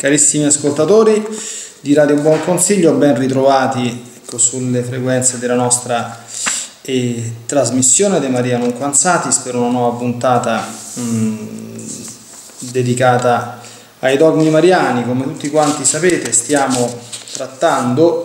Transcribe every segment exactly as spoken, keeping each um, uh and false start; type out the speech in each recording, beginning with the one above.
Carissimi ascoltatori di Radio Buon Consiglio, ben ritrovati ecco, sulle frequenze della nostra eh, trasmissione di Maria Nunquanzati. Spero una nuova puntata mh, dedicata ai dogmi mariani. Come tutti quanti sapete, stiamo trattando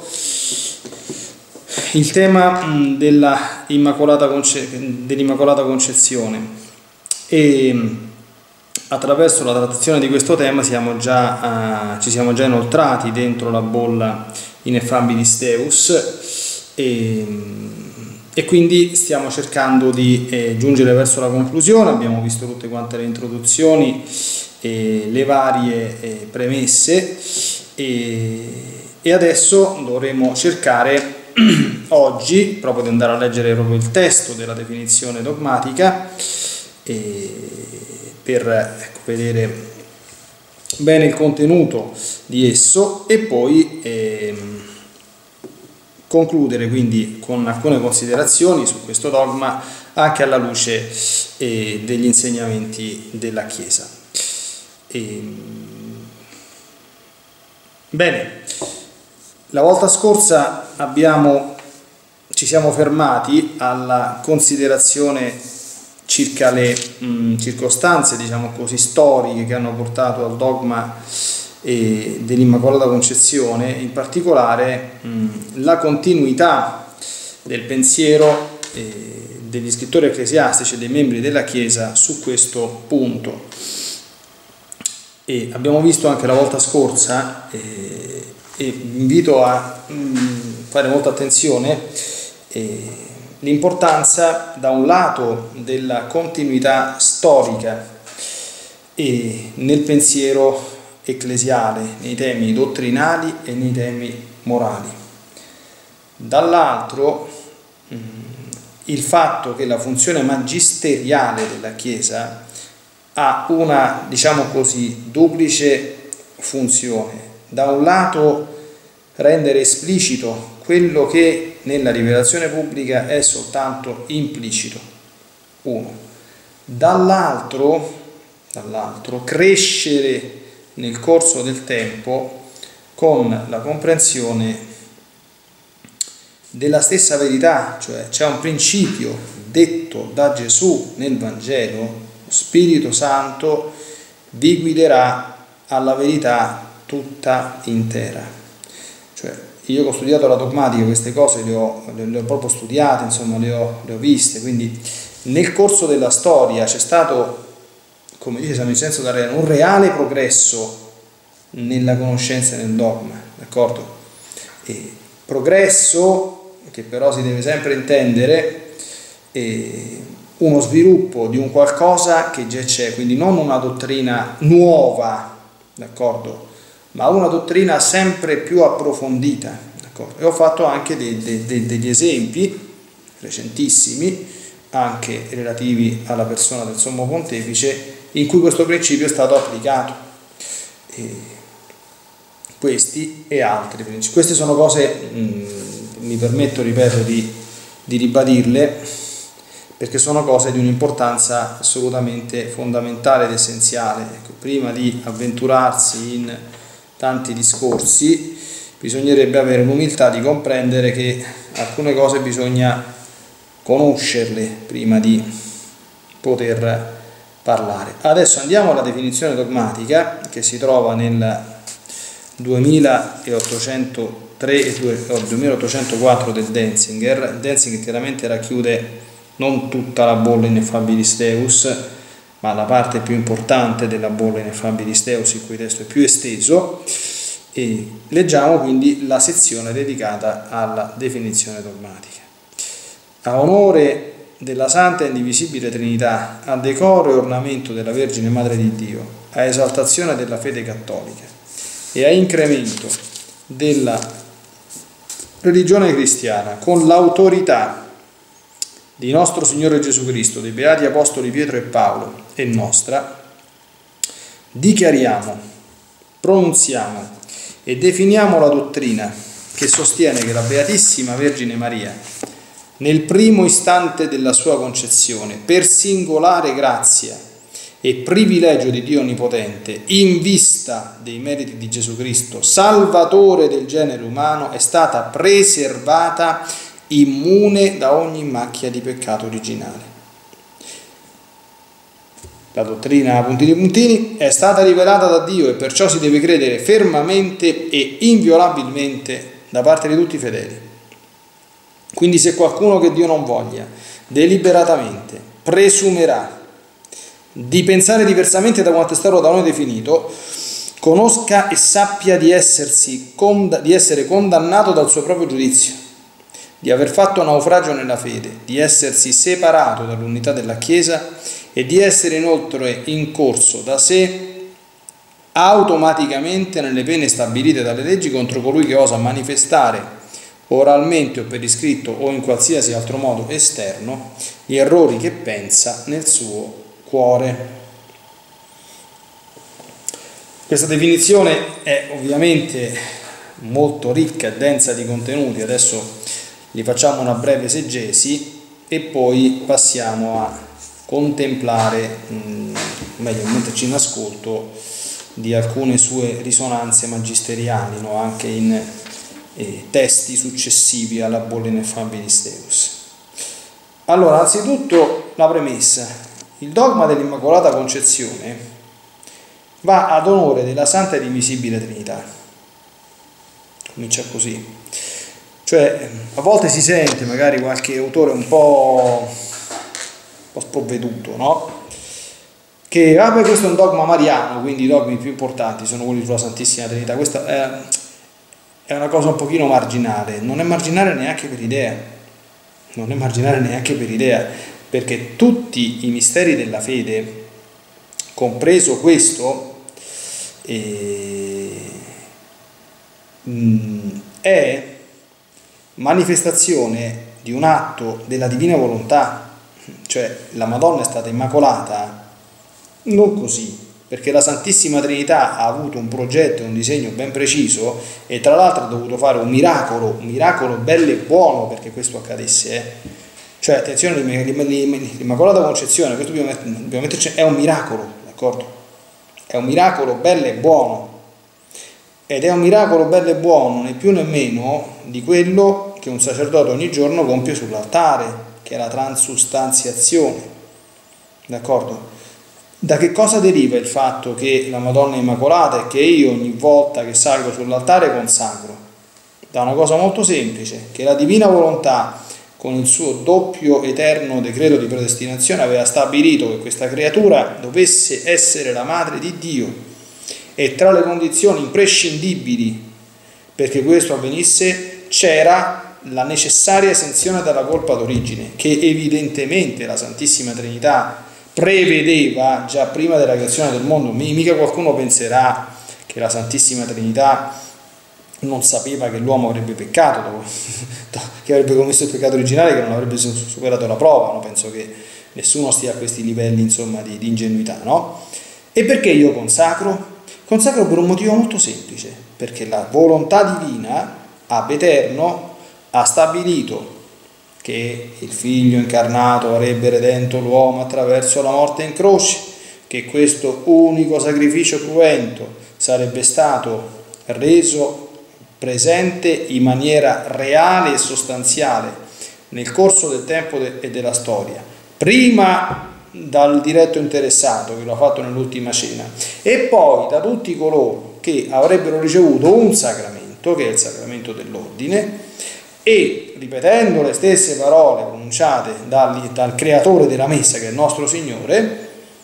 il tema mh, della Immacolata, Conce- dell'Immacolata Concezione e attraverso la trattazione di questo tema siamo già, uh, ci siamo già inoltrati dentro la bolla Ineffabilis Deus e, e quindi stiamo cercando di eh, giungere verso la conclusione. Abbiamo visto tutte quante le introduzioni e le varie eh, premesse e, e adesso dovremo cercare oggi proprio di andare a leggere proprio il testo della definizione dogmatica e per ecco, vedere bene il contenuto di esso e poi ehm, concludere quindi con alcune considerazioni su questo dogma anche alla luce eh, degli insegnamenti della Chiesa. E, bene, la volta scorsa abbiamo, ci siamo fermati alla considerazione circa le mh, circostanze, diciamo così, storiche che hanno portato al dogma eh, dell'Immacolata Concezione, in particolare mh, la continuità del pensiero eh, degli scrittori ecclesiastici e dei membri della Chiesa su questo punto. E abbiamo visto anche la volta scorsa, eh, e vi invito a mh, fare molta attenzione, eh, l'importanza da un lato della continuità storica e nel pensiero ecclesiale, nei temi dottrinali e nei temi morali. Dall'altro il fatto che la funzione magisteriale della Chiesa ha una, diciamo così, duplice funzione. Da un lato rendere esplicito quello che nella rivelazione pubblica è soltanto implicito, uno. Dall'altro, dall'altro crescere nel corso del tempo con la comprensione della stessa verità, cioè c'è un principio detto da Gesù nel Vangelo: lo Spirito Santo vi guiderà alla verità tutta intera. Cioè, io che ho studiato la dogmatica, queste cose le ho, le, le ho proprio studiate, insomma le ho, le ho viste, quindi nel corso della storia c'è stato, come dice San Vincenzo d'Arena, un reale progresso nella conoscenza e nel dogma, d'accordo? E progresso che però si deve sempre intendere eh, uno sviluppo di un qualcosa che già c'è, quindi non una dottrina nuova, d'accordo? Ma una dottrina sempre più approfondita, d'accordo? E ho fatto anche dei, dei, dei, degli esempi recentissimi, anche relativi alla persona del Sommo Pontefice, in cui questo principio è stato applicato. E questi e altri principi. Queste sono cose, mh, mi permetto, ripeto, di, di ribadirle, perché sono cose di un'importanza assolutamente fondamentale ed essenziale. Ecco, prima di avventurarsi in tanti discorsi bisognerebbe avere l'umiltà di comprendere che alcune cose bisogna conoscerle prima di poter parlare. Adesso andiamo alla definizione dogmatica che si trova nel duemilaottocentotre e duemilaottocentoquattro del Denzinger. Denzinger chiaramente racchiude non tutta la bolla Ineffabilis Deus, ma la parte più importante della bolla Ineffabilis Deus, il cui testo è più esteso, e leggiamo quindi la sezione dedicata alla definizione dogmatica. A onore della Santa e Indivisibile Trinità, a decoro e ornamento della Vergine Madre di Dio, a esaltazione della fede cattolica e a incremento della religione cristiana, con l'autorità di nostro Signore Gesù Cristo, dei Beati Apostoli Pietro e Paolo e nostra, dichiariamo, pronunziamo e definiamo la dottrina che sostiene che la Beatissima Vergine Maria, nel primo istante della sua concezione, per singolare grazia e privilegio di Dio Onnipotente, in vista dei meriti di Gesù Cristo, Salvatore del genere umano, è stata preservata immune da ogni macchia di peccato originale. La dottrina, puntini puntini, è stata rivelata da Dio e perciò si deve credere fermamente e inviolabilmente da parte di tutti i fedeli. Quindi se qualcuno che Dio non voglia deliberatamente presumerà di pensare diversamente da quanto è stato da noi definito, conosca e sappia di, essersi, di essere condannato dal suo proprio giudizio, di aver fatto naufragio nella fede, di essersi separato dall'unità della Chiesa e di essere inoltre incorso da sé automaticamente nelle pene stabilite dalle leggi contro colui che osa manifestare oralmente o per iscritto o in qualsiasi altro modo esterno gli errori che pensa nel suo cuore. Questa definizione è ovviamente molto ricca e densa di contenuti, adesso gli facciamo una breve esegesi e poi passiamo a contemplare, meglio metterci in ascolto di alcune sue risonanze magisteriali, no? Anche in eh, testi successivi alla Bolla Ineffabilis Deus. Allora, anzitutto la premessa: il dogma dell'Immacolata Concezione va ad onore della Santa e Divisibile Trinità. Comincia così. Cioè, a volte si sente magari qualche autore un po', un po' sprovveduto, no? Che, vabbè, questo è un dogma mariano, quindi i dogmi più importanti sono quelli sulla Santissima Trinità. Questa è, è una cosa un pochino marginale, non è marginale neanche per idea, non è marginale neanche per idea, perché tutti i misteri della fede, compreso questo, eh, è manifestazione di un atto della divina volontà, cioè la Madonna è stata immacolata non così, perché la Santissima Trinità ha avuto un progetto e un disegno ben preciso e tra l'altro ha dovuto fare un miracolo, un miracolo bello e buono perché questo accadesse. Eh. Cioè, attenzione, l'Immacolata Concezione, questo dobbiamo metterci, è un miracolo, d'accordo? È un miracolo bello e buono. Ed è un miracolo bello e buono, né più né meno, di quello che un sacerdote ogni giorno compie sull'altare, che è la transustanziazione. D'accordo? Da che cosa deriva il fatto che la Madonna è Immacolata e che io ogni volta che salgo sull'altare consacro? Da una cosa molto semplice, che la divina volontà, con il suo doppio eterno decreto di predestinazione, aveva stabilito che questa creatura dovesse essere la madre di Dio, e tra le condizioni imprescindibili perché questo avvenisse c'era la necessaria esenzione dalla colpa d'origine, che evidentemente la Santissima Trinità prevedeva già prima della creazione del mondo. Mica qualcuno penserà che la Santissima Trinità non sapeva che l'uomo avrebbe peccato, dopo, che avrebbe commesso il peccato originale, che non avrebbe superato la prova. No? Penso che nessuno stia a questi livelli, insomma, di, di ingenuità, no? E perché io consacro? Consacro per un motivo molto semplice, perché la volontà divina, ab eterno, ha stabilito che il Figlio incarnato avrebbe redento l'uomo attraverso la morte in croce, che questo unico sacrificio cruento sarebbe stato reso presente in maniera reale e sostanziale nel corso del tempo e della storia, prima dal diretto interessato che lo ha fatto nell'ultima cena e poi da tutti coloro che avrebbero ricevuto un sacramento, che è il sacramento dell'ordine, e ripetendo le stesse parole pronunciate dal, dal creatore della messa, che è il nostro Signore,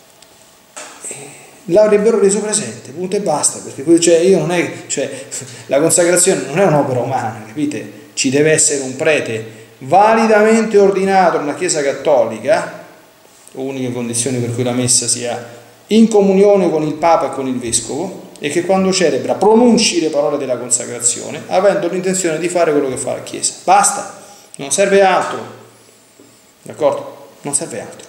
l'avrebbero reso presente, punto e basta. Perché cioè, io non è, cioè, la consacrazione non è un'opera umana, capite? Ci deve essere un prete validamente ordinato in una chiesa cattolica, uniche condizioni per cui la messa sia in comunione con il Papa e con il Vescovo, e che quando celebra pronunci le parole della consacrazione avendo l'intenzione di fare quello che fa la Chiesa. Basta, non serve altro, d'accordo? Non serve altro.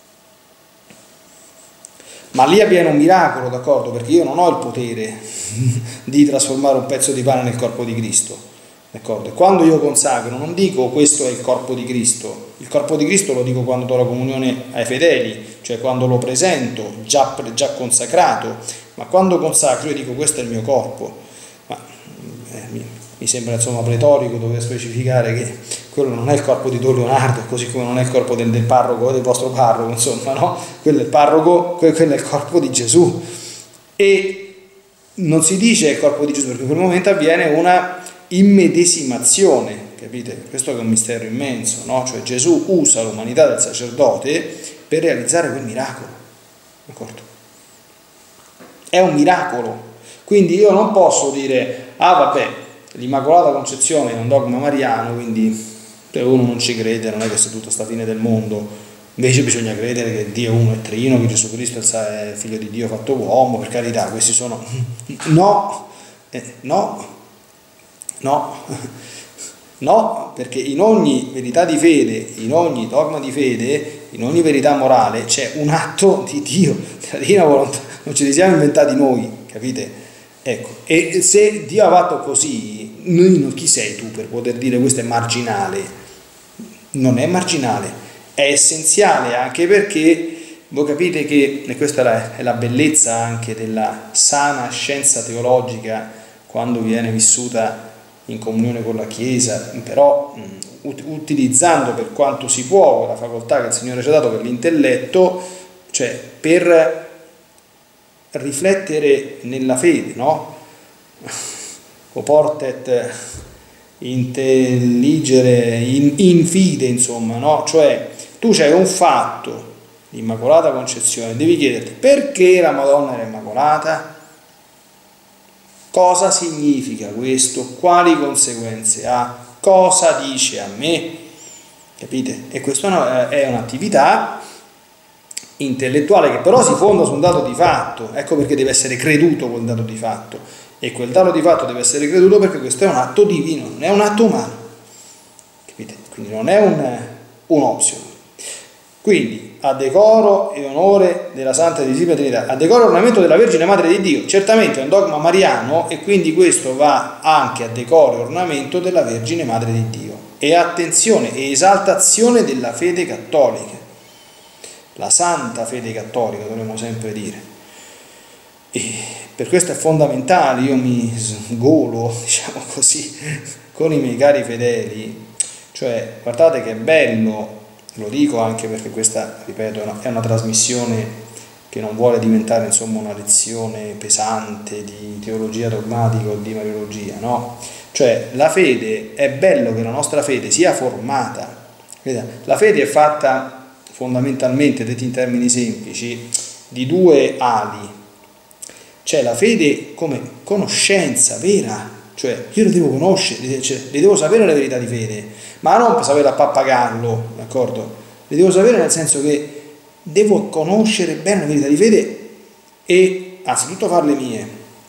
Ma lì avviene un miracolo, d'accordo? Perché io non ho il potere di trasformare un pezzo di pane nel corpo di Cristo, d'accordo? E quando io consacro non dico questo è il corpo di Cristo, il corpo di Cristo lo dico quando do la comunione ai fedeli, cioè quando lo presento già, già consacrato, ma quando consacro io dico questo è il mio corpo. Ma eh, mi, mi sembra insomma pletorico dover specificare che quello non è il corpo di Don Leonardo, così come non è il corpo del, del parroco, del vostro parroco, insomma, no? Quello è il parroco, quello è il corpo di Gesù. E non si dice il corpo di Gesù perché in quel momento avviene una immedesimazione, capite? Questo è un mistero immenso, no? Cioè Gesù usa l'umanità del sacerdote per realizzare quel miracolo, d'accordo? È un miracolo, quindi io non posso dire ah vabbè, l'Immacolata Concezione è un dogma mariano, quindi se uno non ci crede non è che sia tutta sta fine del mondo, invece bisogna credere che Dio è uno e trino, che Gesù Cristo è figlio di Dio fatto uomo, per carità, questi sono no, eh, no no no, perché in ogni verità di fede, in ogni dogma di fede, in ogni verità morale c'è un atto di Dio, della divina volontà, non ce li siamo inventati noi, capite? Ecco, e se Dio ha fatto così, noi, chi sei tu per poter dire questo è marginale? Non è marginale, è essenziale, anche perché voi capite che, e questa è la, è la bellezza anche della sana scienza teologica quando viene vissuta in comunione con la Chiesa, però mh, ut- utilizzando per quanto si può quella facoltà che il Signore ci ha dato per l'intelletto, cioè per riflettere nella fede, no? Oportet intelligere in, in fide, insomma, no? Cioè tu c'hai un fatto, l'Immacolata Concezione, devi chiederti perché la Madonna era Immacolata? Cosa significa questo? Quali conseguenze ha? Cosa dice a me? Capite? E questa è un'attività intellettuale che però si fonda su un dato di fatto. Ecco perché deve essere creduto quel dato di fatto. E quel dato di fatto deve essere creduto perché questo è un atto divino, non è un atto umano. Capite? Quindi non è un, un option. Quindi a decoro e onore della Santa e Invisibile Trinità, a decoro e ornamento della Vergine Madre di Dio, certamente è un dogma mariano e quindi questo va anche a decoro e ornamento della Vergine Madre di Dio. E attenzione, e esaltazione della fede cattolica, la santa fede cattolica dovremmo sempre dire. E per questo è fondamentale, io mi sgolo, diciamo così, con i miei cari fedeli, cioè guardate che è bello. Lo dico anche perché questa, ripeto, è una, è una trasmissione che non vuole diventare insomma una lezione pesante di teologia dogmatica o di mariologia, no? Cioè la fede, è bello che la nostra fede sia formata. La fede è fatta fondamentalmente, detti in termini semplici, di due ali. C'è la fede come conoscenza vera, cioè io le devo conoscere, cioè, le devo sapere le verità di fede, ma non per sapere a pappagallo, d'accordo? Le devo sapere nel senso che devo conoscere bene le verità di fede e anzitutto farle mie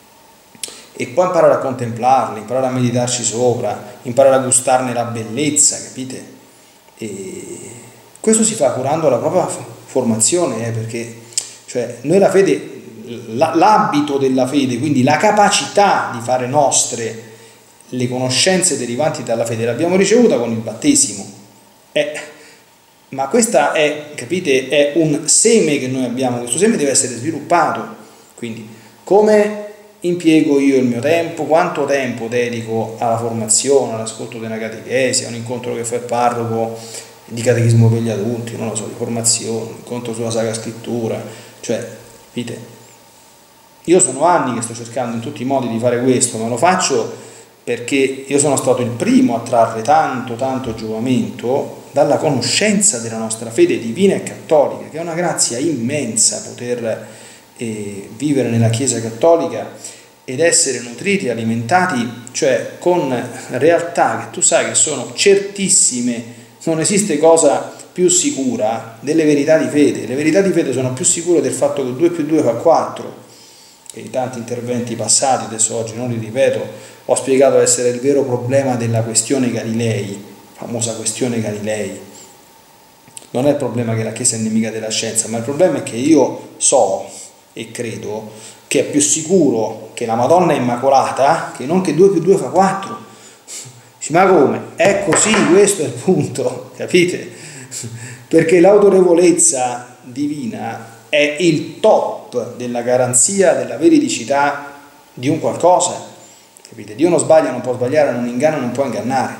e poi imparare a contemplarle, imparare a meditarci sopra, imparare a gustarne la bellezza, capite? E questo si fa curando la propria formazione, eh, perché cioè, noi la fede, l'abito della fede, quindi la capacità di fare nostre le conoscenze derivanti dalla fede l'abbiamo ricevuta con il battesimo, eh, ma questa è, capite, è un seme che noi abbiamo, questo seme deve essere sviluppato. Quindi come impiego io il mio tempo, quanto tempo dedico alla formazione, all'ascolto della catechesi, a un incontro che fa il parroco di catechismo per gli adulti, non lo so, di formazione, un incontro sulla Sacra Scrittura, cioè, capite, io sono anni che sto cercando in tutti i modi di fare questo, ma lo faccio perché io sono stato il primo a trarre tanto, tanto giovamento dalla conoscenza della nostra fede divina e cattolica, che è una grazia immensa poter eh, vivere nella Chiesa cattolica ed essere nutriti e alimentati, cioè con realtà che tu sai che sono certissime, non esiste cosa più sicura delle verità di fede. Le verità di fede sono più sicure del fatto che due più due fa quattro, e in tanti interventi passati, adesso oggi non li ripeto, ho spiegato essere il vero problema della questione Galilei, famosa questione Galilei. Non è il problema che la Chiesa è nemica della scienza, ma il problema è che io so e credo che è più sicuro che la Madonna è Immacolata che non che due più due fa quattro. Ma come? È così, questo è il punto, capite? Perché l'autorevolezza divina è il top della garanzia della veridicità di un qualcosa, capite? Dio non sbaglia, non può sbagliare, non inganna, non può ingannare.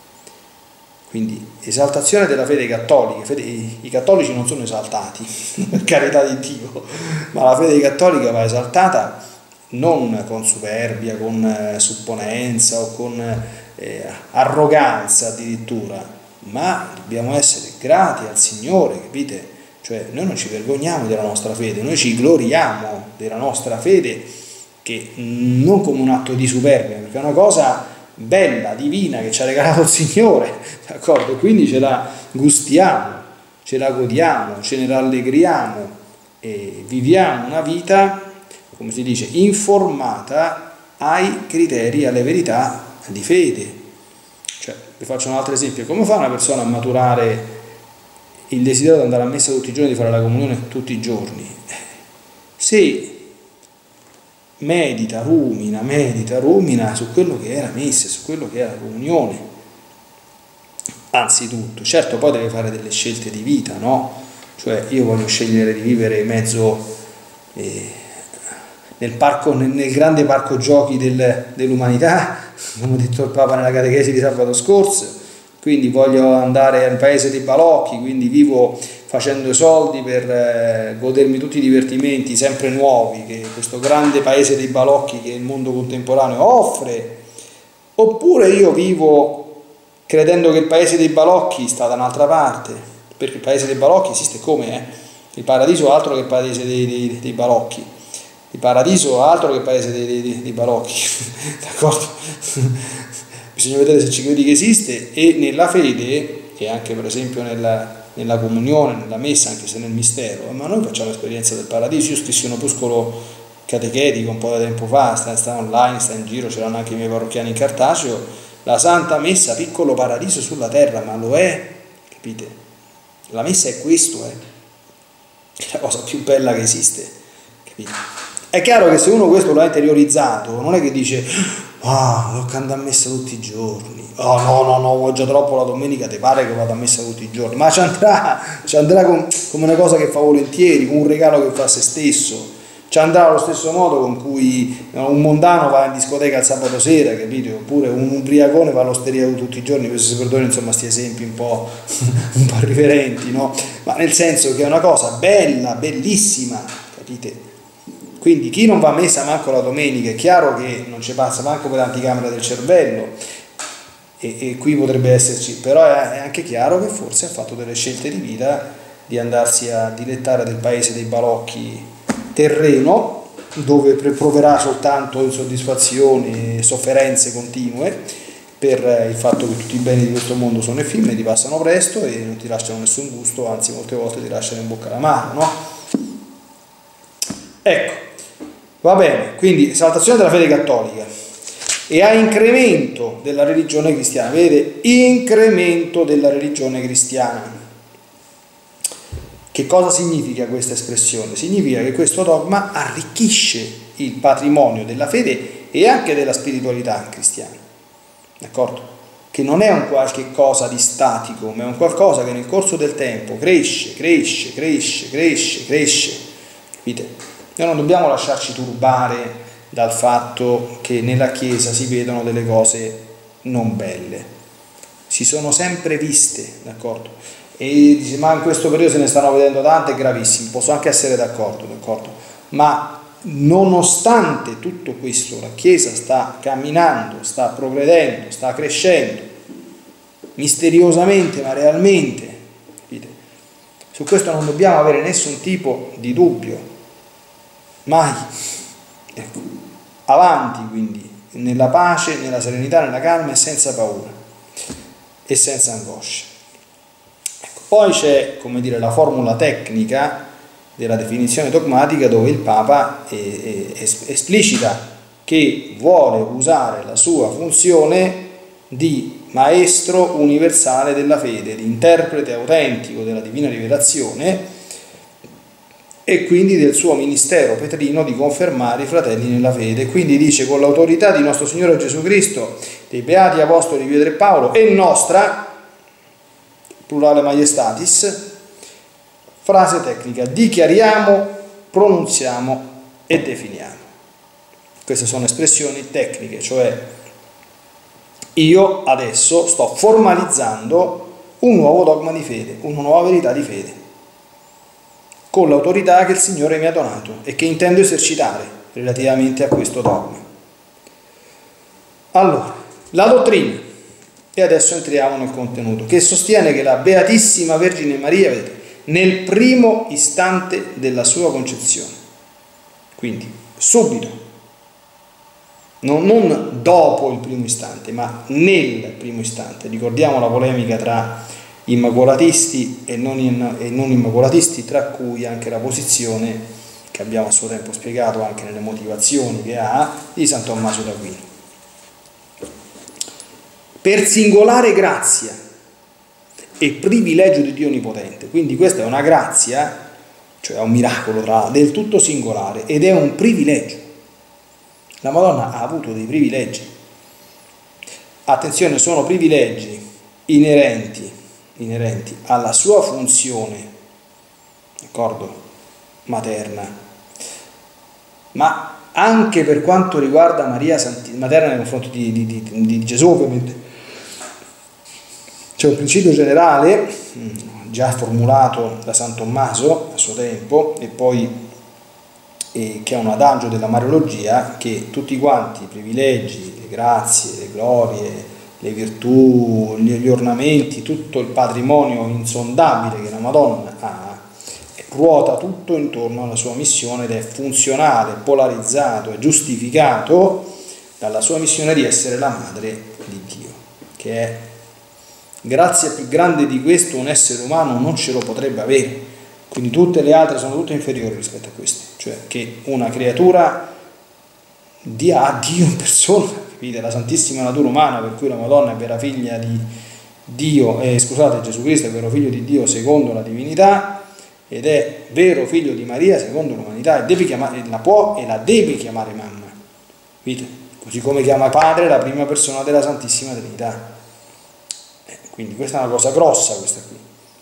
Quindi esaltazione della fede cattolica. Fede, i cattolici non sono esaltati, per carità di Dio, ma la fede cattolica va esaltata non con superbia, con eh, supponenza o con eh, arroganza addirittura, ma dobbiamo essere grati al Signore, capite? Cioè noi non ci vergogniamo della nostra fede, noi ci gloriamo della nostra fede, che non come un atto di superbia, perché è una cosa bella, divina, che ci ha regalato il Signore, d'accordo? E quindi ce la gustiamo, ce la godiamo, ce ne rallegriamo e viviamo una vita, come si dice, informata ai criteri, alle verità di fede. Cioè, vi faccio un altro esempio: come fa una persona a maturare il desiderio di andare a messa tutti i giorni, di fare la comunione tutti i giorni? Se medita, rumina, medita, rumina su quello che è la messa, su quello che è la comunione, anzitutto. Certo, poi deve fare delle scelte di vita, no? Cioè, io voglio scegliere di vivere in mezzo eh, nel parco, nel, nel grande parco giochi del, dell'umanità, come ha detto il Papa nella catechesi di sabato scorso, quindi voglio andare al paese dei balocchi, quindi vivo facendo i soldi per eh, godermi tutti i divertimenti sempre nuovi che questo grande paese dei balocchi che il mondo contemporaneo offre, oppure io vivo credendo che il paese dei balocchi sta da un'altra parte, perché il paese dei balocchi esiste come è, il paradiso altro che il paese dei, dei, dei balocchi, il paradiso altro che il paese dei, dei, dei balocchi, d'accordo? Bisogna vedere se ci credi che esiste, e nella fede, e anche per esempio nella, nella comunione, nella messa, anche se nel mistero, ma noi facciamo l'esperienza del paradiso. Io scrissi un opuscolo catechetico un po' di tempo fa, sta, sta online, sta in giro, c'erano anche i miei parrocchiani in cartaceo, la Santa Messa, piccolo paradiso sulla terra, ma lo è, capite? La messa è questo, è, è la cosa più bella che esiste, capite? È chiaro che se uno questo lo ha interiorizzato, non è che dice ah, devo andare a messa tutti i giorni, oh no no no, ho già troppo la domenica, ti pare che vado a messa tutti i giorni? Ma ci andrà, ci andrà con, come una cosa che fa volentieri, come un regalo che fa a se stesso, ci andrà allo stesso modo con cui un mondano va in discoteca il sabato sera, capito? Oppure un ubriacone va all'osteria tutti i giorni, questo si perdona, insomma, sti esempi un po', un po' riverenti, no? Ma nel senso che è una cosa bella, bellissima, capite? Quindi chi non va a messa manco la domenica, è chiaro che non ci passa manco per l'anticamera del cervello, e, e qui potrebbe esserci, però è anche chiaro che forse ha fatto delle scelte di vita di andarsi a dilettare del paese dei balocchi terreno, dove proverà soltanto insoddisfazioni e sofferenze continue per il fatto che tutti i beni di questo mondo sono effimeri, ti passano presto e non ti lasciano nessun gusto, anzi molte volte ti lasciano in bocca l'amaro, no? Ecco. Va bene, quindi esaltazione della fede cattolica e a incremento della religione cristiana. Vedete? Incremento della religione cristiana. Che cosa significa questa espressione? Significa che questo dogma arricchisce il patrimonio della fede e anche della spiritualità cristiana. D'accordo? Che non è un qualche cosa di statico, ma è un qualcosa che nel corso del tempo cresce, cresce, cresce, cresce, cresce. Capite? Noi non dobbiamo lasciarci turbare dal fatto che nella Chiesa si vedono delle cose non belle. Si sono sempre viste, d'accordo? E dice, ma in questo periodo se ne stanno vedendo tante, gravissime, posso anche essere d'accordo, d'accordo? Ma nonostante tutto questo, la Chiesa sta camminando, sta progredendo, sta crescendo, misteriosamente ma realmente, capite? Su questo non dobbiamo avere nessun tipo di dubbio. Mai. Ecco. Avanti quindi, nella pace, nella serenità, nella calma e senza paura e senza angoscia. Ecco. Poi c'è, come dire, la formula tecnica della definizione dogmatica, dove il Papa è, è, esplicita che vuole usare la sua funzione di maestro universale della fede, di interprete autentico della divina rivelazione, e quindi del suo ministero petrino di confermare i fratelli nella fede. Quindi dice: con l'autorità di nostro Signore Gesù Cristo, dei beati apostoli Pietro e Paolo e nostra, plurale maiestatis, frase tecnica: dichiariamo, pronunziamo e definiamo. Queste sono espressioni tecniche, cioè io adesso sto formalizzando un nuovo dogma di fede, una nuova verità di fede, con l'autorità che il Signore mi ha donato e che intendo esercitare relativamente a questo dogma. Allora, la dottrina, e adesso entriamo nel contenuto, che sostiene che la Beatissima Vergine Maria, vedete, nel primo istante della sua concezione, quindi subito, non, non dopo il primo istante, ma nel primo istante. Ricordiamo la polemica tra immacolatisti e non, in, e non immacolatisti, tra cui anche la posizione che abbiamo a suo tempo spiegato anche nelle motivazioni che ha di San Tommaso d'Aquino. Per singolare grazia e privilegio di Dio Onnipotente, quindi questa è una grazia, cioè è un miracolo tra, del tutto singolare, ed è un privilegio. La Madonna ha avuto dei privilegi. Attenzione, sono privilegi inerenti, inerenti alla sua funzione, d'accordo, materna, ma anche per quanto riguarda Maria Santi, materna nei confronti di, di, di, di Gesù, ovviamente. C'è un principio generale, già formulato da San Tommaso a suo tempo, e poi e che è un adagio della Mariologia, che tutti quanti i privilegi, le grazie, le glorie, le virtù, gli ornamenti, tutto il patrimonio insondabile che la Madonna ha, ruota tutto intorno alla sua missione ed è funzionale, polarizzato e giustificato dalla sua missione di essere la madre di Dio, che è grazia più grande di questo un essere umano non ce lo potrebbe avere. Quindi tutte le altre sono tutte inferiori rispetto a queste, cioè che una creatura dia a Dio in persona, capite? La santissima natura umana, per cui la Madonna è vera figlia di Dio, eh, scusate, Gesù Cristo è vero figlio di Dio secondo la divinità ed è vero figlio di Maria secondo l'umanità, e devi chiamare, la può e la devi chiamare mamma, capite? Così come chiama padre la prima persona della Santissima Trinità. Eh, quindi questa è una cosa grossa, questa qui.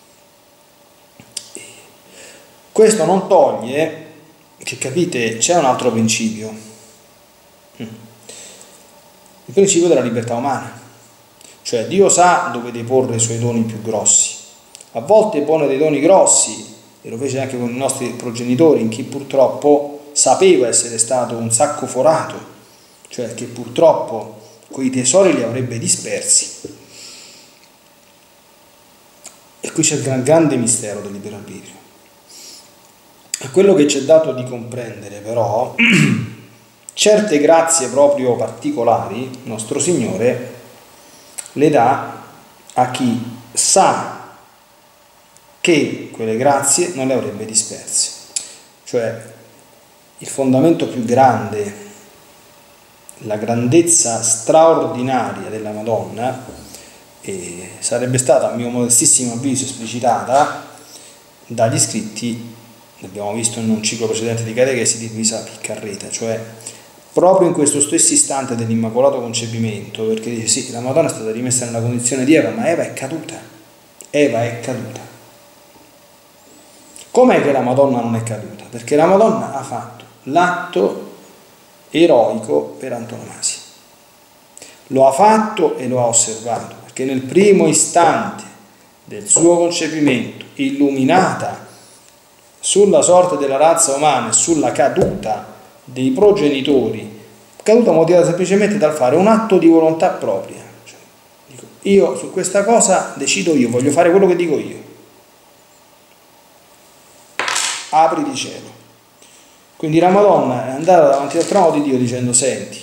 Questo non toglie che, capite, c'è un altro principio, il principio della libertà umana, cioè Dio sa dove deporre i suoi doni più grossi, a volte pone dei doni grossi, e lo fece anche con i nostri progenitori, in chi purtroppo sapeva essere stato un sacco forato, cioè che purtroppo quei tesori li avrebbe dispersi. E qui c'è il gran, grande mistero del libero arbitrio. Quello che ci è dato di comprendere però, certe grazie proprio particolari, nostro Signore le dà a chi sa che quelle grazie non le avrebbe disperse. Cioè il fondamento più grande, la grandezza straordinaria della Madonna, eh, sarebbe stata, a mio modestissimo avviso, esplicitata dagli scritti, abbiamo visto in un ciclo precedente di catechesi, di Luisa Piccarreta, cioè proprio in questo stesso istante dell'immacolato concepimento, perché dice sì, la Madonna è stata rimessa nella condizione di Eva, ma Eva è caduta, Eva è caduta. Com'è che la Madonna non è caduta? Perché la Madonna ha fatto l'atto eroico per antonomasia, lo ha fatto e lo ha osservato, perché nel primo istante del suo concepimento, illuminata sulla sorte della razza umana e sulla caduta dei progenitori, caduta motivata semplicemente dal fare un atto di volontà propria. Cioè, dico, io su questa cosa decido io, voglio fare quello che dico io. Apri di cielo. Quindi la Madonna è andata davanti al trono di Dio dicendo: senti,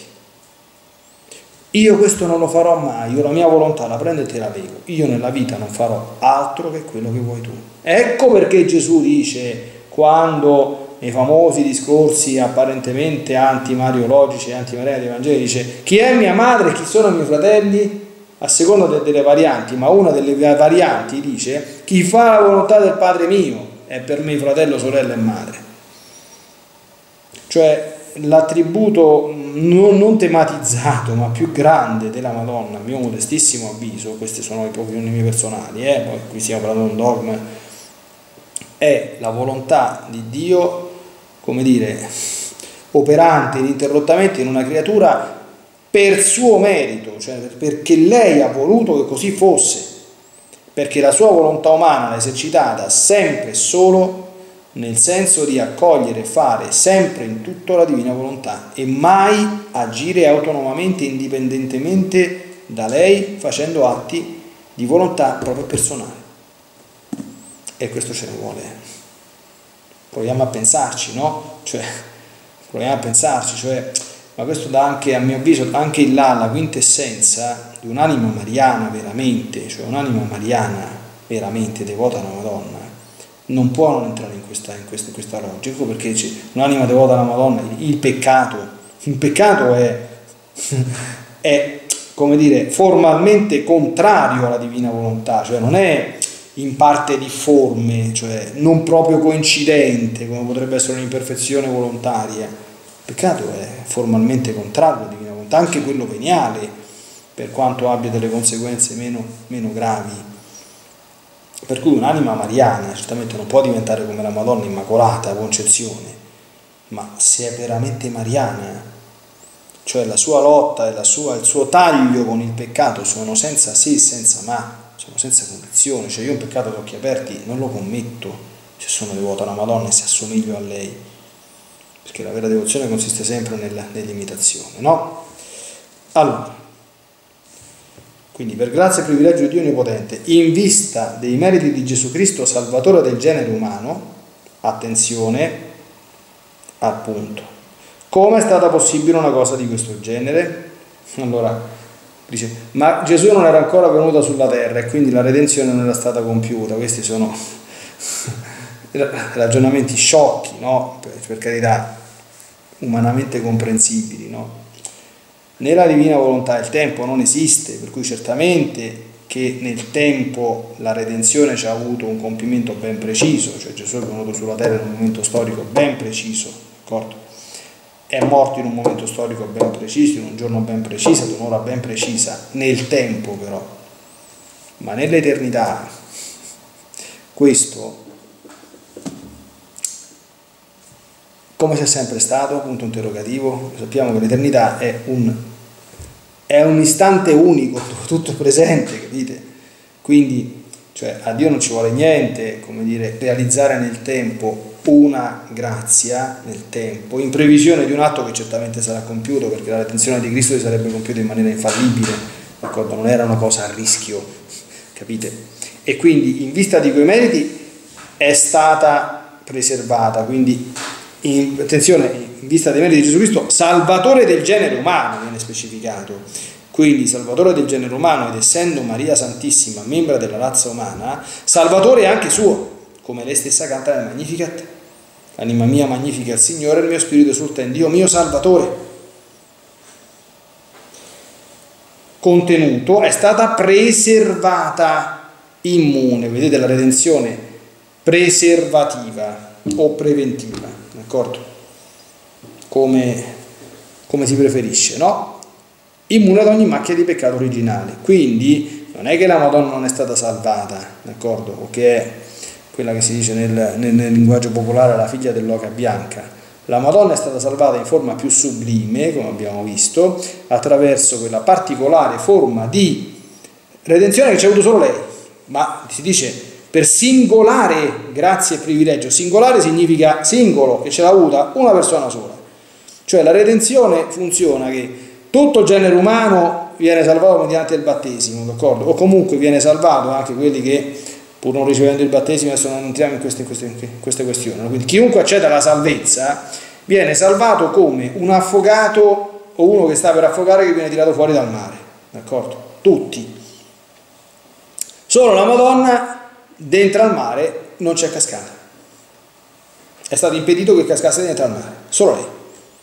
io questo non lo farò mai, io la mia volontà la prendo e te la leggo, io nella vita non farò altro che quello che vuoi tu. Ecco perché Gesù dice, quando nei famosi discorsi apparentemente antimariologici e antimariani dei Vangeli, dice: chi è mia madre e chi sono i miei fratelli? A seconda de- delle varianti, ma una delle varianti dice: chi fa la volontà del Padre mio è per me fratello, sorella e madre. Cioè l'attributo non, non tematizzato ma più grande della Madonna, a mio modestissimo avviso, queste sono le opinioni mie personali, eh? Poi qui stiamo parlando di un dogma, è la volontà di Dio, come dire, operante ininterrottamente in una creatura per suo merito, cioè perché lei ha voluto che così fosse, perché la sua volontà umana l'ha esercitata sempre e solo nel senso di accogliere e fare sempre in tutto la divina volontà e mai agire autonomamente, indipendentemente da lei, facendo atti di volontà proprio personale. E questo ce ne vuole. Proviamo a pensarci, no? Cioè, proviamo a pensarci, cioè, ma questo dà anche, a mio avviso, anche in là la quintessenza di un'anima mariana veramente, cioè un'anima mariana veramente devota alla Madonna, non può non entrare in questa, in questa, in questa logica, perché c'è un'anima devota alla Madonna, il peccato, il peccato è, è, come dire, formalmente contrario alla divina volontà, cioè non è in parte difforme, cioè non proprio coincidente, come potrebbe essere un'imperfezione volontaria. Il peccato è formalmente contrario alla divina volontà, anche quello veniale, per quanto abbia delle conseguenze meno, meno gravi. Per cui un'anima mariana certamente non può diventare come la Madonna Immacolata Concezione, ma se è veramente mariana, cioè la sua lotta e la sua, il suo taglio con il peccato sono senza se e senza ma, sono senza condizione, cioè io un peccato ad occhi aperti non lo commetto se sono devoto alla Madonna e se assomiglio a lei, perché la vera devozione consiste sempre nella, nell'imitazione, no? Allora, quindi per grazia e privilegio di Dio Onnipotente, in vista dei meriti di Gesù Cristo, Salvatore del genere umano, attenzione al punto, come è stata possibile una cosa di questo genere? Allora, dice, ma Gesù non era ancora venuto sulla terra e quindi la redenzione non era stata compiuta. Questi sono ragionamenti sciocchi, no? Per, per carità, umanamente comprensibili, no? Nella divina volontà il tempo non esiste, per cui certamente che nel tempo la redenzione ci ha avuto un compimento ben preciso, cioè Gesù è venuto sulla terra in un momento storico ben preciso, d'accordo? È morto in un momento storico ben preciso, in un giorno ben preciso, ad un'ora ben precisa, nel tempo però, ma nell'eternità questo, come sia sempre stato, punto interrogativo, sappiamo che l'eternità è un, è un istante unico, tutto presente, capite? Quindi, cioè, a Dio non ci vuole niente, come dire, realizzare nel tempo una grazia nel tempo, in previsione di un atto che certamente sarà compiuto, perché la redenzione di Cristo si sarebbe compiuta in maniera infallibile, d'accordo? Non era una cosa a rischio, capite? E quindi, in vista di quei meriti, è stata preservata, quindi In, attenzione, in vista dei meriti di Gesù Cristo, Salvatore del genere umano viene specificato, quindi Salvatore del genere umano, ed essendo Maria Santissima membra della razza umana, Salvatore è anche suo, come lei stessa canta nel Magnificat, anima mia magnifica il Signore, il mio spirito esulta in Dio mio Salvatore. Contenuto, è stata preservata, immune, vedete la redenzione preservativa o preventiva, d'accordo? Come, come si preferisce, no? Immune ad ogni macchia di peccato originale. Quindi non è che la Madonna non è stata salvata, d'accordo? O che è quella che si dice nel, nel, nel linguaggio popolare la figlia dell'oca bianca. La Madonna è stata salvata in forma più sublime, come abbiamo visto, attraverso quella particolare forma di redenzione che c'è avuto solo lei, ma si dice per singolare grazia e privilegio. Singolare significa singolo, che ce l'ha avuta una persona sola. Cioè la redenzione funziona che tutto il genere umano viene salvato mediante il battesimo, d'accordo? O comunque viene salvato anche quelli che, pur non ricevendo il battesimo, adesso non entriamo in queste, in queste, in queste questioni. Quindi chiunque acceda alla salvezza viene salvato come un affogato o uno che sta per affogare che viene tirato fuori dal mare, d'accordo? Tutti. Solo la Madonna dentro al mare non c'è cascata, è stato impedito che cascasse dentro al mare, solo lei,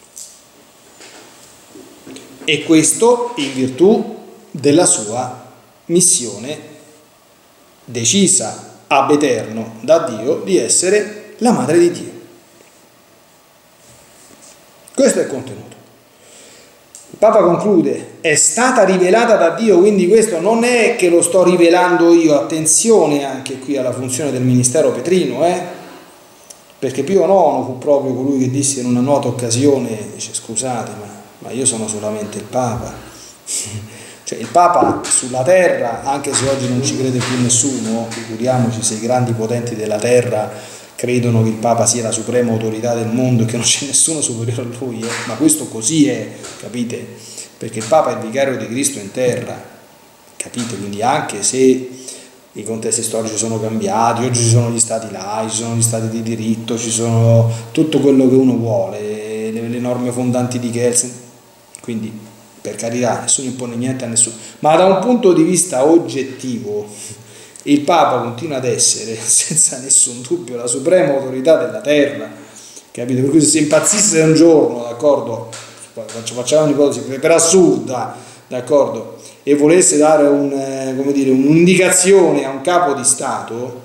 e questo in virtù della sua missione decisa ab eterno da Dio di essere la madre di Dio. Questo è il contenuto. Il Papa conclude, è stata rivelata da Dio, quindi questo non è che lo sto rivelando io, attenzione anche qui alla funzione del ministero petrino, eh? Perché Pio nono fu proprio colui che disse in una nota occasione, dice scusate ma, ma io sono solamente il Papa, cioè il Papa sulla terra, anche se oggi non ci crede più nessuno, figuriamoci se i grandi potenti della terra credono che il Papa sia la suprema autorità del mondo e che non c'è nessuno superiore a lui, eh? Ma questo così è, capite? Perché il Papa è il vicario di Cristo in terra, capite? Quindi anche se i contesti storici sono cambiati, oggi ci sono gli stati laici, ci sono gli stati di diritto, ci sono tutto quello che uno vuole, le, le norme fondanti di Kelsen, quindi per carità nessuno impone niente a nessuno, ma da un punto di vista oggettivo il Papa continua ad essere senza nessun dubbio la suprema autorità della terra, capite? Per cui se impazzisse un giorno, d'accordo, facciamo un'ipotesi per assurda, d'accordo, e volesse dare un, eh, come dire, un'indicazione a un capo di Stato,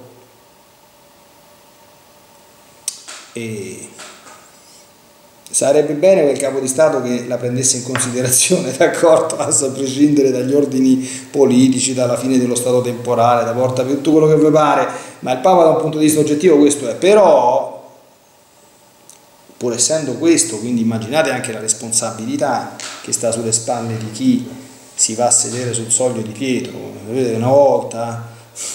e sarebbe bene quel capo di Stato che la prendesse in considerazione, d'accordo, a prescindere dagli ordini politici, dalla fine dello stato temporale, da porta per tutto quello che vi pare, ma il Papa da un punto di vista oggettivo questo è. Però, pur essendo questo, quindi immaginate anche la responsabilità che sta sulle spalle di chi si va a sedere sul soglio di Pietro. Vedete, una volta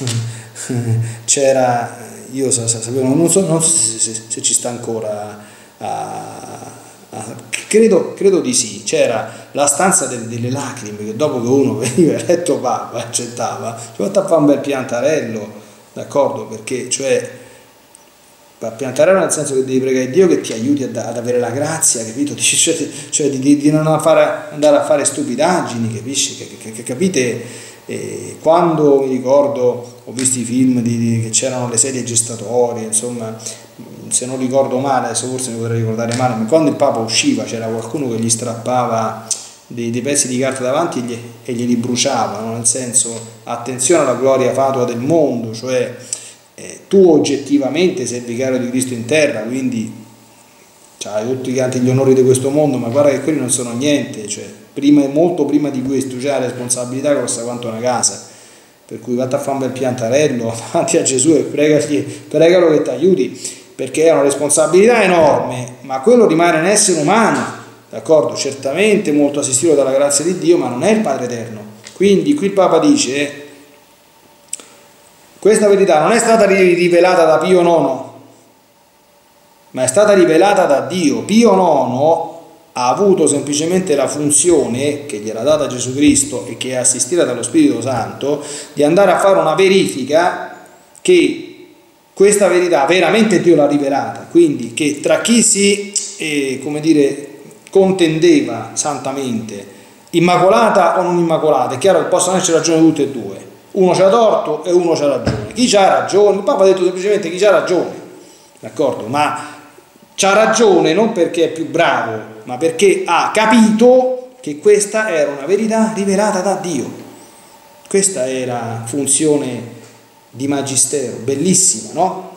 c'era, io sapevo, non so, non so se, se, se ci sta ancora, a, a, credo, credo di sì, c'era la stanza delle, delle lacrime, che dopo che uno veniva eletto Papa accettava, ci va a fare un bel piantarello, d'accordo, perché cioè piantarello nel senso che devi pregare Dio che ti aiuti ad, ad avere la grazia, capito? Cioè, cioè di, di non fare, andare a fare stupidaggini, capisci? Che, che, che capite? E quando mi ricordo, ho visto i film di, di, che c'erano le sedie gestatorie, insomma, se non ricordo male, adesso forse mi potrei ricordare male, ma quando il Papa usciva c'era qualcuno che gli strappava dei, dei pezzi di carta davanti e, gli, e glieli bruciava, no? Nel senso, attenzione alla gloria fatua del mondo, cioè eh, tu oggettivamente sei il vicario di Cristo in terra, quindi hai tutti quanti gli onori di questo mondo, ma guarda che quelli non sono niente, cioè prima, molto prima di questo c'è la responsabilità grossa quanto una casa, per cui vatti a fare un bel piantarello davanti a Gesù e pregagli, pregalo che ti aiuti, perché è una responsabilità enorme, ma quello rimane un essere umano, d'accordo? Certamente molto assistito dalla grazia di Dio, ma non è il Padre Eterno. Quindi qui il Papa dice, questa verità non è stata rivelata da Pio nono, ma è stata rivelata da Dio. Pio nono ha avuto semplicemente la funzione che gli era data Gesù Cristo e che è assistita dallo Spirito Santo di andare a fare una verifica che questa verità veramente Dio l'ha rivelata, quindi che tra chi si eh, come dire, contendeva santamente, immacolata o non immacolata, è chiaro che possono esserci ragione tutte e due, uno c'ha torto e uno c'ha ragione. Chi c'ha ragione? Il Papa ha detto semplicemente chi c'ha ragione, d'accordo? Ma c'ha ragione non perché è più bravo, ma perché ha capito che questa era una verità rivelata da Dio. Questa è la funzione di magistero, bellissima, no?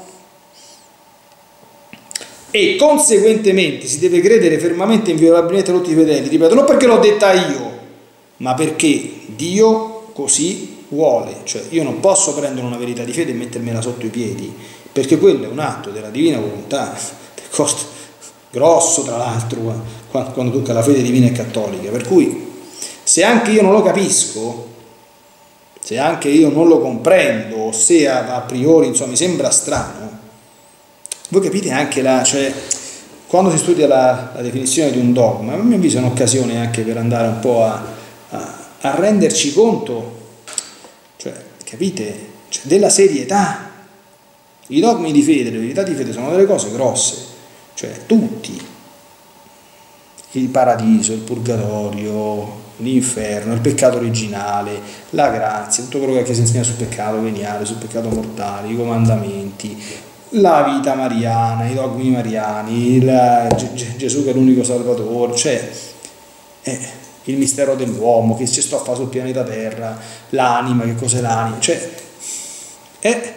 E conseguentemente si deve credere fermamente e inviolabilmente a tutti i fedeli, ripeto, non perché l'ho detta io, ma perché Dio così vuole. Cioè io non posso prendere una verità di fede e mettermela sotto i piedi, perché quello è un atto della divina volontà, grosso tra l'altro quando tocca la fede divina e cattolica, per cui se anche io non lo capisco, se anche io non lo comprendo, se a, a priori insomma mi sembra strano, voi capite anche la, cioè quando si studia la, la definizione di un dogma, a mio avviso è un'occasione anche per andare un po' a, a, a renderci conto, cioè capite, cioè, della serietà. I dogmi di fede, le verità di fede sono delle cose grosse, cioè tutti, il paradiso, il purgatorio, l'inferno, il peccato originale, la grazia, tutto quello che si insegna sul peccato veniale, sul peccato mortale, i comandamenti, la vita mariana, i dogmi mariani, la, Gesù che è l'unico salvatore, cioè eh, il mistero dell'uomo che ci stoffa sul pianeta Terra, l'anima, che cos'è l'anima, cioè eh,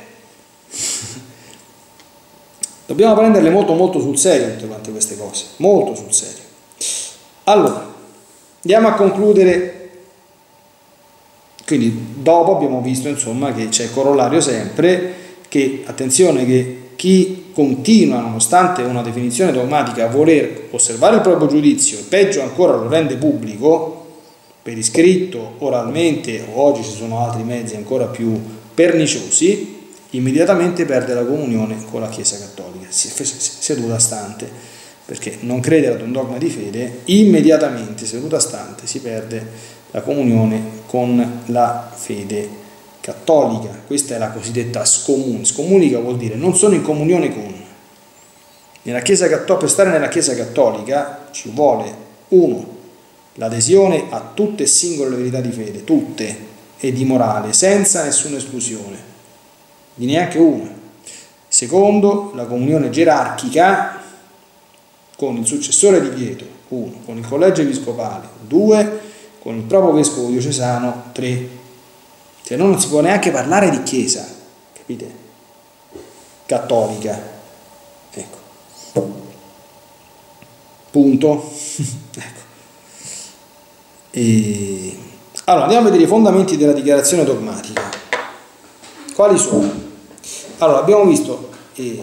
dobbiamo prenderle molto molto sul serio tutte quante queste cose, molto sul serio. Allora, andiamo a concludere. Quindi dopo abbiamo visto insomma che c'è il corollario sempre, che attenzione che chi continua nonostante una definizione dogmatica a voler osservare il proprio giudizio e peggio ancora lo rende pubblico per iscritto, oralmente, o oggi ci sono altri mezzi ancora più perniciosi, immediatamente perde la comunione con la Chiesa Cattolica, seduta stante, perché non credere ad un dogma di fede, immediatamente seduta stante si perde la comunione con la fede cattolica. Questa è la cosiddetta scomunica. Scomunica vuol dire non sono in comunione con. Nella Chiesa Cattolica, per stare nella Chiesa Cattolica ci vuole uno, l'adesione a tutte e singole le verità di fede, tutte, e di morale, senza nessuna esclusione, di neanche una. Secondo, la comunione gerarchica con il successore di Pietro, uno, con il collegio episcopale, due, con il proprio vescovo diocesano, tre. Cioè non si può neanche parlare di chiesa, capite? Cattolica. Ecco. Punto. Ecco. E... Allora, andiamo a vedere i fondamenti della dichiarazione dogmatica. Quali sono? Allora, abbiamo visto, eh,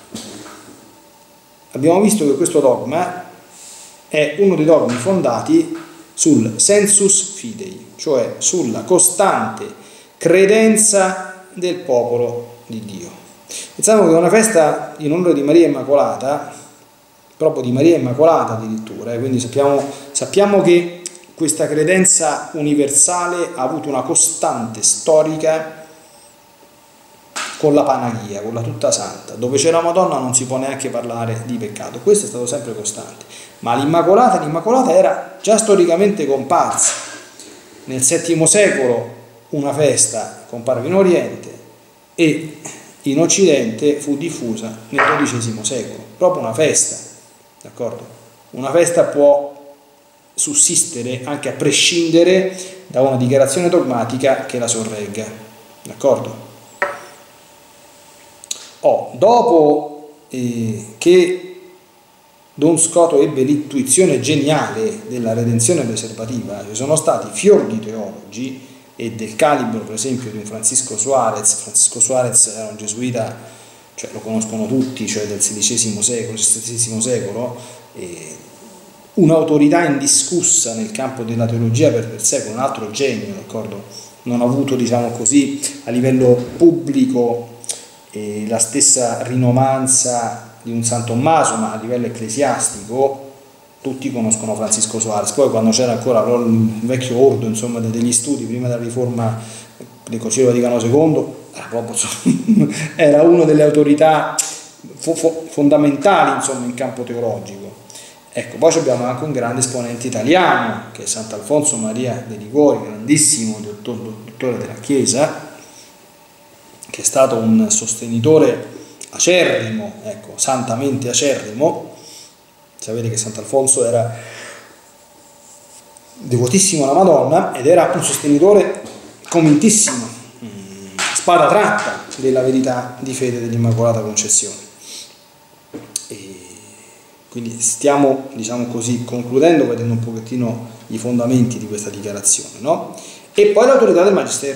abbiamo visto che questo dogma è uno dei dogmi fondati sul sensus fidei, cioè sulla costante credenza del popolo di Dio. Pensiamo che una festa in onore di Maria Immacolata, proprio di Maria Immacolata addirittura, eh, quindi sappiamo, sappiamo che questa credenza universale ha avuto una costante storica con la Panaghia, con la Tutta Santa, dove c'è la Madonna non si può neanche parlare di peccato, questo è stato sempre costante, ma l'Immacolata, l'Immacolata era già storicamente comparsa. Nel settimo secolo una festa comparve in Oriente e in Occidente fu diffusa nel dodicesimo secolo, proprio una festa, d'accordo? Una festa può sussistere anche a prescindere da una dichiarazione dogmatica che la sorregga, d'accordo? Oh, dopo eh, che Don Scoto ebbe l'intuizione geniale della redenzione preservativa, ci sono stati fior di teologi e del calibro per esempio di un Francisco Suarez. Francisco Suarez era un gesuita, cioè lo conoscono tutti, cioè del sedicesimo secolo, diciassettesimo secolo, eh, un'autorità indiscussa nel campo della teologia per il secolo, un altro genio, d'accordo? Non ha avuto, diciamo così, a livello pubblico eh, la stessa rinomanza di un San Tommaso, ma a livello ecclesiastico tutti conoscono Francisco Suarez. Poi quando c'era ancora il vecchio ordo, insomma, degli studi prima della riforma del Concilio Vaticano secondo, era, proprio, era una delle autorità fo fo fondamentali, insomma, in campo teologico. Ecco, poi abbiamo anche un grande esponente italiano che è Sant'Alfonso Maria de' Liguori, grandissimo dottore della Chiesa, che è stato un sostenitore acerrimo, ecco, santamente acerrimo. Sapete che Sant'Alfonso era devotissimo alla Madonna ed era un sostenitore convintissimo, spada tratta della verità di fede dell'Immacolata Concezione. E quindi stiamo, diciamo così, concludendo, vedendo un pochettino i fondamenti di questa dichiarazione, no? E poi l'autorità del Magistero,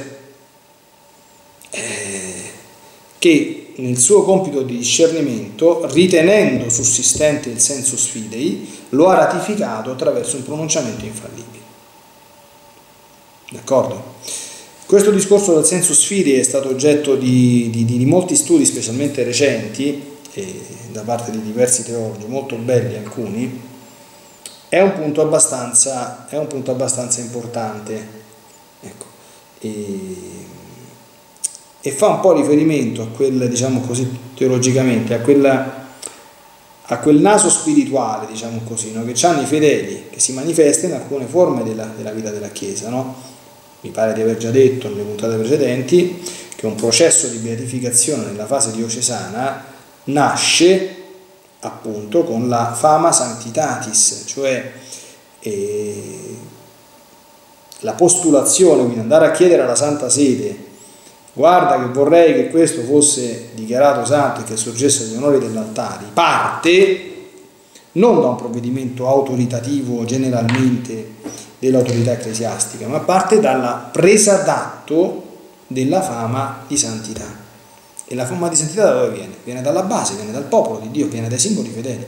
eh, che nel suo compito di discernimento, ritenendo sussistente il sensus fidei, lo ha ratificato attraverso un pronunciamento infallibile. D'accordo? Questo discorso del sensus fidei è stato oggetto di, di, di molti studi, specialmente recenti, e da parte di diversi teologi, molto belli alcuni. È un punto abbastanza, è un punto abbastanza importante. Ecco. E, e fa un po' riferimento a quel, diciamo così, teologicamente, a, quella, a quel naso spirituale, diciamo così, no? Che hanno i fedeli, che si manifesta in alcune forme della, della vita della Chiesa, no? Mi pare di aver già detto nelle puntate precedenti che un processo di beatificazione nella fase diocesana nasce appunto con la fama sanctitatis, cioè eh, la postulazione, quindi andare a chiedere alla Santa Sede: guarda che vorrei che questo fosse dichiarato santo e che sorgesse agli onori dell'altare, parte non da un provvedimento autoritativo generalmente dell'autorità ecclesiastica, ma parte dalla presa d'atto della fama di santità. E la fama di santità da dove viene? Viene dalla base, viene dal popolo di Dio, viene dai singoli fedeli.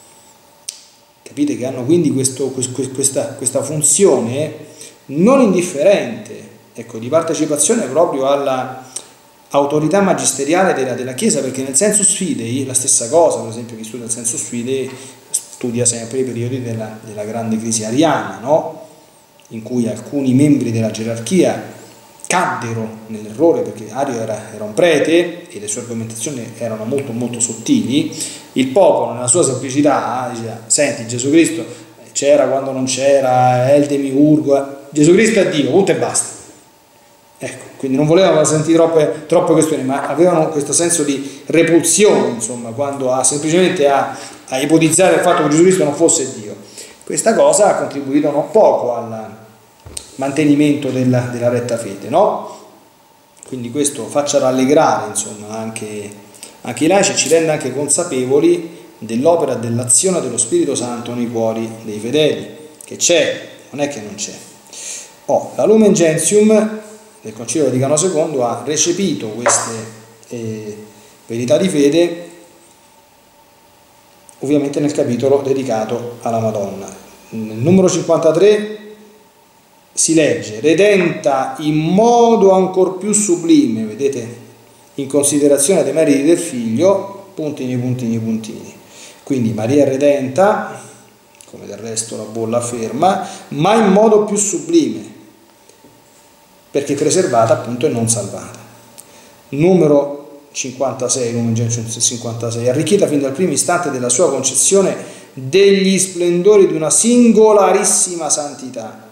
Capite che hanno quindi questo, questa, questa funzione non indifferente, ecco, di partecipazione proprio alla autorità magisteriale della, della Chiesa, perché nel sensus fidei la stessa cosa. Per esempio, chi studia il sensus fidei studia sempre i periodi della, della grande crisi ariana, no? In cui alcuni membri della gerarchia caddero nell'errore, perché Ario era, era un prete e le sue argomentazioni erano molto molto sottili. Il popolo nella sua semplicità diceva: senti, Gesù Cristo c'era quando non c'era, è il demiurgo, Gesù Cristo è Dio, punto e basta. Ecco, quindi non volevano sentire troppe, troppe questioni, ma avevano questo senso di repulsione, insomma, quando a, semplicemente a, a ipotizzare il fatto che Gesù Cristo non fosse Dio. Questa cosa ha contribuito non poco al mantenimento della, della retta fede, no? Quindi questo faccia rallegrare, insomma, anche, anche i laici, ci rende anche consapevoli dell'opera, dell'azione dello Spirito Santo nei cuori dei fedeli, che c'è, non è che non c'è. Oh, la Lumen Gentium del Concilio Vaticano secondo ha recepito queste eh, verità di fede ovviamente nel capitolo dedicato alla Madonna. Nel numero cinquantatré si legge: redenta in modo ancor più sublime, vedete, in considerazione dei meriti del figlio, puntini, puntini, puntini. Quindi Maria è redenta, come del resto la bolla afferma, ma in modo più sublime, perché preservata appunto e non salvata. Numero cinquantasei, Lumen Gentium cinquantasei, arricchita fin dal primo istante della sua concezione degli splendori di una singolarissima santità.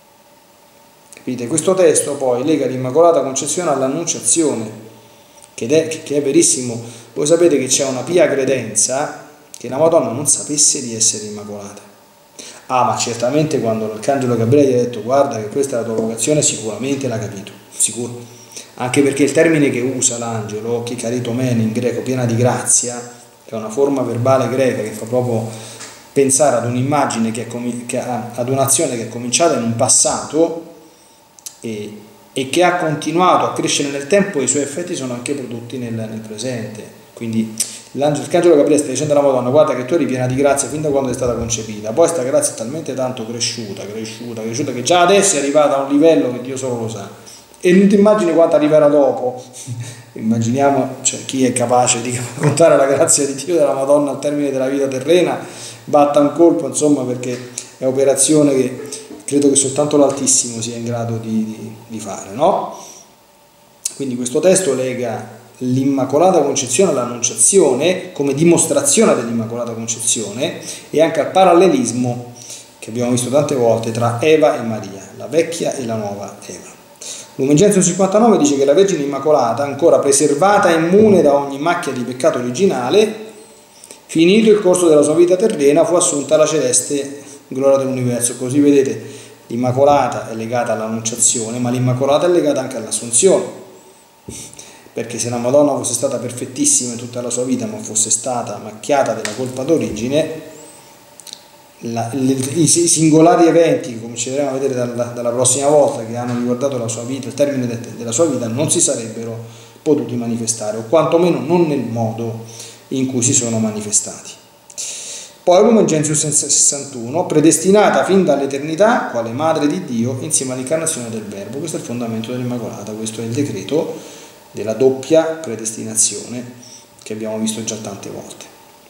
Capite? Questo testo poi lega l'Immacolata Concezione all'Annunciazione, che è, che è verissimo. Voi sapete che c'è una pia credenza che la Madonna non sapesse di essere Immacolata. Ah, ma certamente quando l'Arcangelo Gabriele gli ha detto: guarda che questa è la tua vocazione, sicuramente l'ha capito, sicuro. Anche perché il termine che usa l'angelo, che caritomene in greco, piena di grazia, è una forma verbale greca che fa proprio pensare ad un'immagine, che è, che ha, ad un'azione che è cominciata in un passato e, e che ha continuato a crescere nel tempo, e i suoi effetti sono anche prodotti nel, nel presente. Quindi l'Arcangelo Gabriele sta dicendo alla Madonna: guarda che tu eri piena di grazia fin da quando è stata concepita, poi sta grazia è talmente tanto cresciuta, cresciuta, cresciuta, che già adesso è arrivata a un livello che Dio solo lo sa, e non ti immagini quanto arriverà dopo. Immaginiamo, cioè, chi è capace di contare la grazia di Dio della Madonna al termine della vita terrena batta un colpo, insomma, perché è operazione che credo che soltanto l'Altissimo sia in grado di, di, di fare, no? Quindi questo testo lega l'Immacolata Concezione all'Annunciazione come dimostrazione dell'Immacolata Concezione, e anche al parallelismo che abbiamo visto tante volte tra Eva e Maria, la vecchia e la nuova Eva. Lumen Gentium cinquantanove dice che la Vergine Immacolata, ancora preservata e immune da ogni macchia di peccato originale, finito il corso della sua vita terrena, fu assunta alla celeste gloria dell'universo. Così vedete, l'Immacolata è legata all'Annunciazione, ma l'Immacolata è legata anche all'Assunzione, perché se la Madonna fosse stata perfettissima in tutta la sua vita, ma fosse stata macchiata della colpa d'origine, La, le, i, i singolari eventi che cominceremo a vedere dalla, dalla prossima volta, che hanno riguardato la sua vita, il termine de, della sua vita, non si sarebbero potuti manifestare, o quantomeno non nel modo in cui si sono manifestati. Poi Lumen Gentium sessantuno, predestinata fin dall'eternità quale Madre di Dio insieme all'incarnazione del Verbo. Questo è il fondamento dell'Immacolata, questo è il decreto della doppia predestinazione che abbiamo visto già tante volte.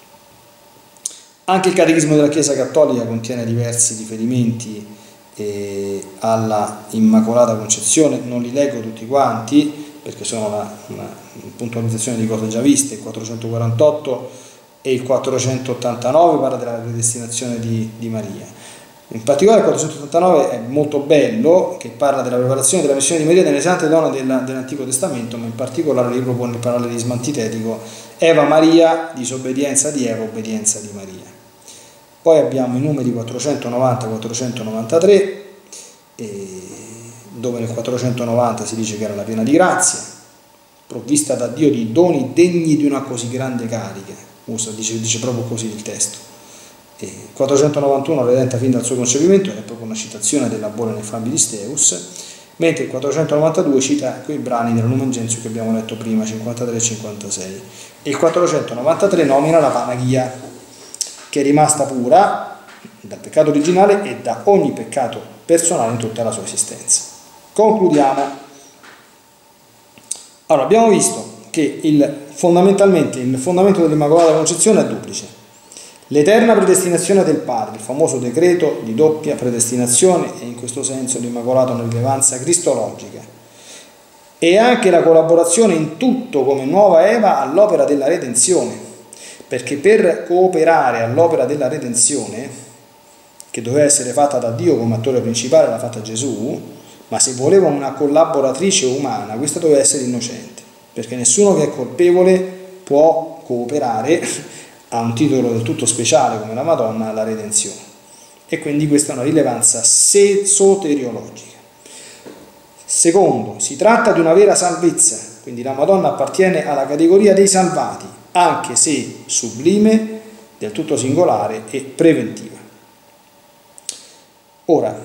Anche il Catechismo della Chiesa Cattolica contiene diversi riferimenti eh, alla Immacolata Concezione, non li leggo tutti quanti perché sono una, una puntualizzazione di cose già viste. Il quattrocentoquarantotto e il quattrocentottantanove parla della predestinazione di, di Maria. In particolare il quattrocentottantanove è molto bello, che parla della preparazione della missione di Maria nelle sante donne della, dell'Antico Testamento, ma in particolare gli propone il parallelismo antitetico: Eva Maria, disobbedienza di Eva, obbedienza di Maria. Poi abbiamo i numeri quattrocentonovanta quattrocentonovantatré, eh, dove nel quattrocentonovanta si dice che era la piena di grazia, provvista da Dio di doni degni di una così grande carica, usa, dice, dice proprio così il testo. quattrocentonovantuno redenta fin dal suo concepimento, è proprio una citazione della Bola Ineffabilis Deus, mentre il quattrocentonovantadue cita quei brani della Lumen Gentium che abbiamo letto prima, cinquantatré e cinquantasei, e il quattrocentonovantatré nomina la Panagia, che è rimasta pura dal peccato originale e da ogni peccato personale in tutta la sua esistenza. Concludiamo. Allora, abbiamo visto che il, fondamentalmente il fondamento dell'Immacolata Concezione è duplice: l'eterna predestinazione del Padre, il famoso decreto di doppia predestinazione, e in questo senso l'Immacolata ha una rilevanza cristologica, e anche la collaborazione in tutto come nuova Eva all'opera della redenzione, perché per cooperare all'opera della redenzione, che doveva essere fatta da Dio come attore principale, l'ha fatta Gesù, ma se voleva una collaboratrice umana, questa doveva essere innocente, perché nessuno che è colpevole può cooperare ha un titolo del tutto speciale come la Madonna alla redenzione, e quindi questa è una rilevanza soteriologica. Secondo, si tratta di una vera salvezza, quindi la Madonna appartiene alla categoria dei salvati, anche se sublime, del tutto singolare e preventiva. Ora,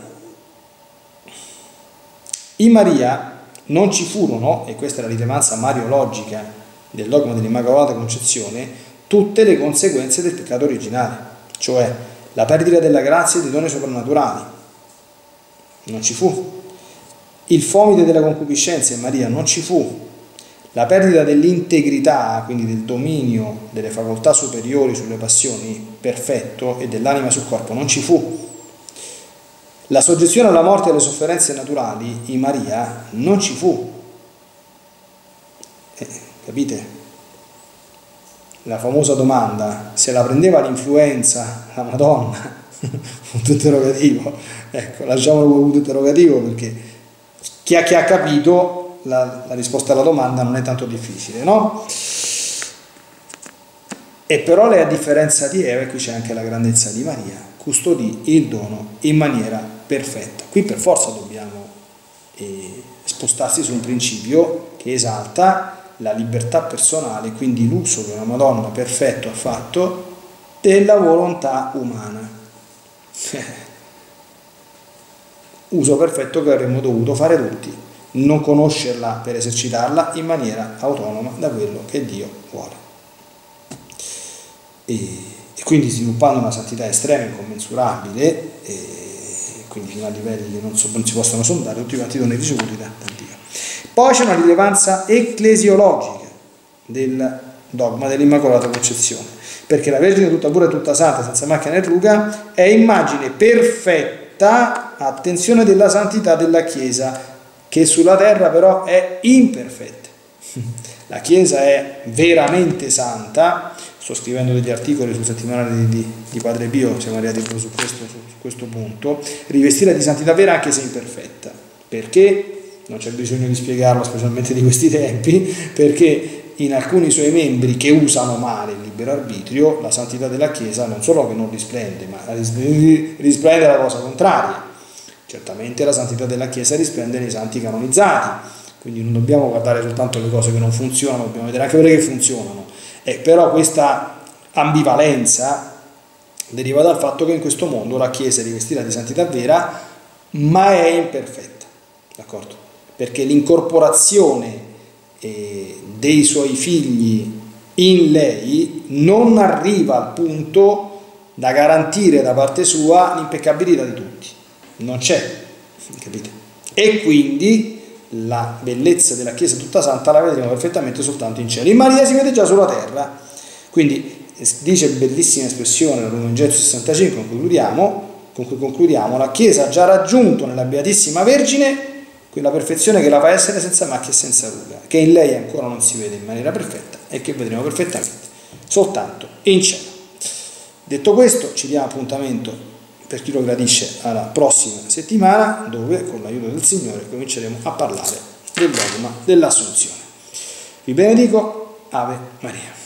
in Maria non ci furono, e questa è la rilevanza mariologica del dogma dell'Immacolata Concezione, tutte le conseguenze del peccato originale, cioè la perdita della grazia e dei doni soprannaturali. Non ci fu. Il fomite della concupiscenza in Maria non ci fu. La perdita dell'integrità, quindi del dominio delle facoltà superiori sulle passioni perfetto e dell'anima sul corpo, non ci fu. La soggezione alla morte e alle sofferenze naturali in Maria non ci fu. Eh, capite? La famosa domanda, se la prendeva l'influenza la Madonna, punto interrogativo, ecco, lasciamolo come punto interrogativo, perché chi ha, chi ha capito la, la risposta alla domanda non è tanto difficile, no? E però lei, a differenza di Eva, e qui c'è anche la grandezza di Maria, custodì il dono in maniera perfetta. Qui per forza dobbiamo eh, spostarsi su un principio che esalta la libertà personale, quindi l'uso che una Madonna perfetto ha fatto della volontà umana. Uso perfetto che avremmo dovuto fare tutti, non conoscerla per esercitarla in maniera autonoma da quello che Dio vuole. E, e quindi sviluppando una santità estrema e incommensurabile, e quindi fino a livelli che non, so, non si possono sondare, tutti quanti i doni ricevuti da, da Dio. Poi c'è una rilevanza ecclesiologica del dogma dell'Immacolata Concezione, perché la Vergine tutta pura e tutta santa, senza macchia né ruga, è immagine perfetta, attenzione, della santità della Chiesa, che sulla terra però è imperfetta. La Chiesa è veramente santa. Sto scrivendo degli articoli sul settimanale di, di, di Padre Pio, siamo arrivati proprio su questo, su questo punto, rivestita di santità vera anche se imperfetta. Perché? Non c'è bisogno di spiegarlo, specialmente di questi tempi, perché in alcuni suoi membri che usano male il libero arbitrio, la santità della Chiesa non solo che non risplende, ma risplende la cosa contraria. Certamente la santità della Chiesa risplende nei santi canonizzati, quindi non dobbiamo guardare soltanto le cose che non funzionano, dobbiamo vedere anche quelle che funzionano. Eh, però questa ambivalenza deriva dal fatto che in questo mondo la Chiesa è rivestita di santità vera, ma è imperfetta, d'accordo? Perché l'incorporazione eh, dei suoi figli in lei non arriva al punto da garantire da parte sua l'impeccabilità di tutti, non c'è, capite? E quindi la bellezza della Chiesa tutta santa la vedremo perfettamente soltanto in cielo. In Maria si vede già sulla terra, quindi dice bellissima espressione la Lumen Gentium sessantacinque, con cui concludiamo, con cui concludiamo, la Chiesa ha già raggiunto nella Beatissima Vergine quella perfezione che la fa essere senza macchia e senza ruga, che in lei ancora non si vede in maniera perfetta e che vedremo perfettamente soltanto in cielo. Detto questo, ci diamo appuntamento, per chi lo gradisce, alla prossima settimana, dove con l'aiuto del Signore cominceremo a parlare del dogma dell'Assunzione. Vi benedico, Ave Maria.